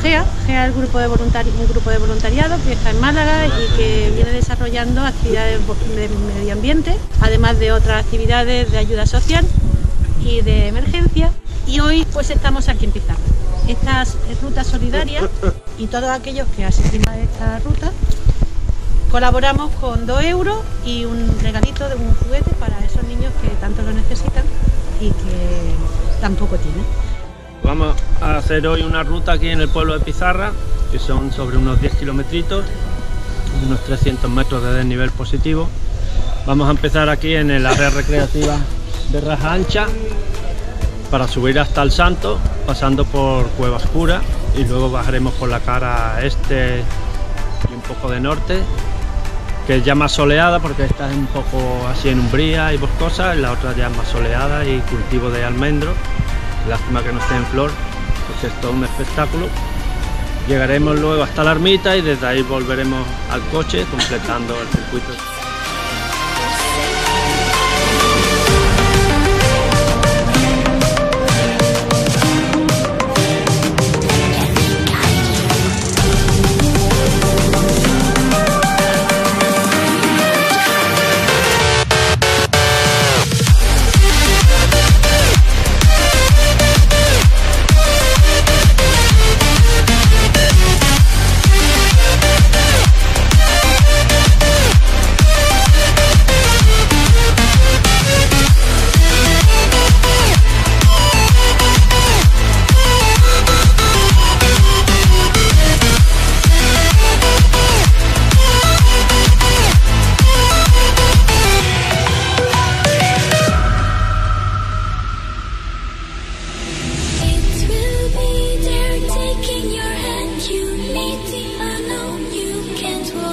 GEA. GEA es un grupo de voluntariado que está en Málaga y que viene desarrollando actividades de medio ambiente, además de otras actividades de ayuda social y de emergencia. Y hoy pues estamos aquí en Pizarra. Estas rutas solidarias y todos aquellos que asistimos a esta ruta colaboramos con 2 euros y un regalito de un juguete para esos niños que tanto lo necesitan y que tampoco tienen. Vamos a hacer hoy una ruta aquí en el pueblo de Pizarra, que son sobre unos 10 kilómetros, unos 300 metros de desnivel positivo. Vamos a empezar aquí en el área recreativa de Raja Ancha para subir hasta el Santo, pasando por Cueva Oscura, y luego bajaremos por la cara este y un poco de norte, que es ya más soleada porque esta es un poco así en umbría y boscosa, y la otra ya es más soleada y cultivo de almendro. Lástima que no esté en flor, porque es todo un espectáculo. Llegaremos luego hasta la ermita y desde ahí volveremos al coche, completando el circuito.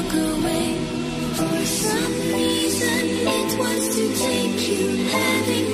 For some reason it wants to take you, having